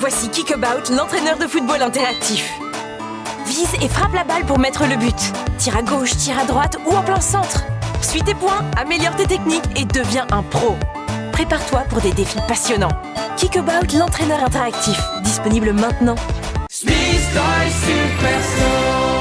Voici Kickabout, l'entraîneur de football interactif. Vise et frappe la balle pour mettre le but. Tire à gauche, tire à droite ou en plein centre. Suis tes points, améliore tes techniques et deviens un pro. Prépare-toi pour des défis passionnants. Kickabout, l'entraîneur interactif. Disponible maintenant. Spielst euch Superstar.